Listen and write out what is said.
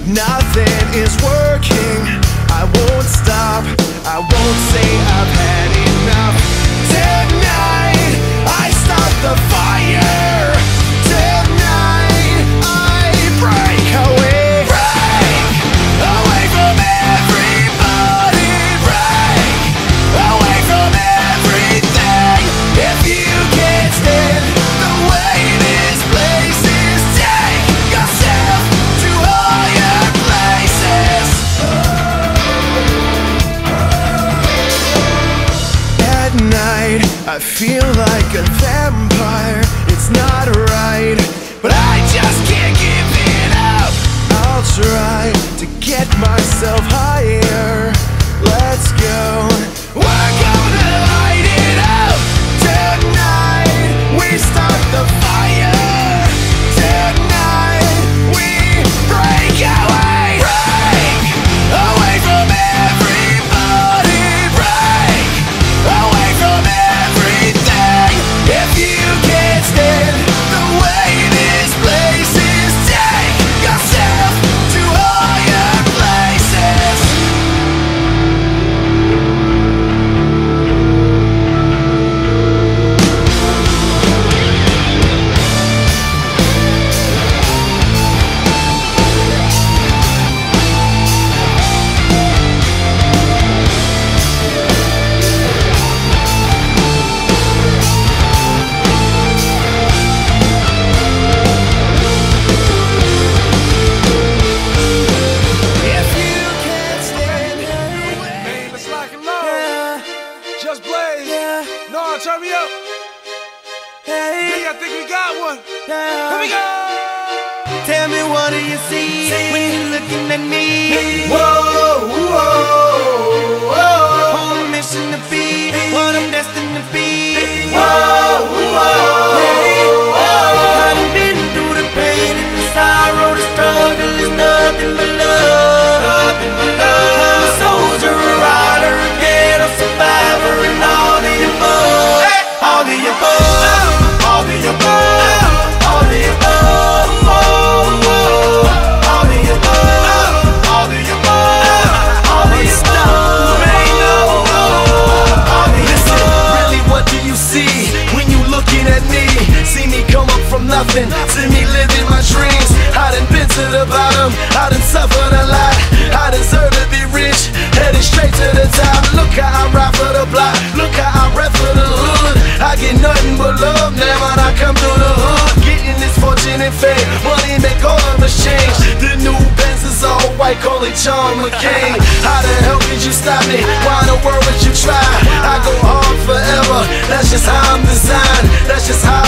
nothing is working. I won't stop, I won't say I've had enough. Tonight, I start the fire. Tonight, I break away. Break away from everybody. Break away from everything. If you can't stand the way this place is, take yourself to higher places. At night, I feel like a vampire. It's not right, but I just can't give it up. I'll try to get myself higher. Let's go. We're gonna light it up. Tonight, we start the fire. Tonight, we break away. Break away from everybody. Break away from everything. If you can't stand the way this place is, take yourself to higher places. If you can't stand the way. Man, let's lock and load. Just Blaze. No, turn me up. Hey, I think we got one. Here we go. Tell me, what do you see when you're looking at me? Whoa, whoa, whoa. On a mission to be what I'm destined to be. Whoa, whoa, Hey, I done been through the pain and the sorrow, the struggle is nothing but love. Nothing but love. I'm a soldier, a rider, a ghetto survivor, and all the above. All the above. All the above. All the above. All the above. All the above. All the above. All the Listen, above. really, what do you see when you looking at me? See me come up from nothing, see me living my dreams. I done been to the bottom, I done suffered a lot. I deserve to be rich, headed straight to the top. Look how I ride for the block, look how I rap for the hood. I get nothing but love now when I come through the hood. Getting this fortune and fame, money make all of us change. The new Benz is all white, call it John McCain. How the hell could you stop me? Why in the world would you try? I go hard forever, that's just how I'm designed. That's just how